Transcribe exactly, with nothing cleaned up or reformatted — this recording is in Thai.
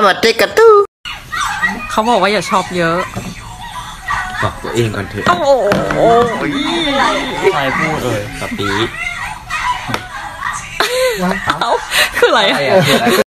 มาเตกระตู้เขาบอกว่าอย่าชอบเยอะบอกตัวเองก่อนเถอะโอ้โหใครพูดเลยกับปีเอ้าคืออะไรอะ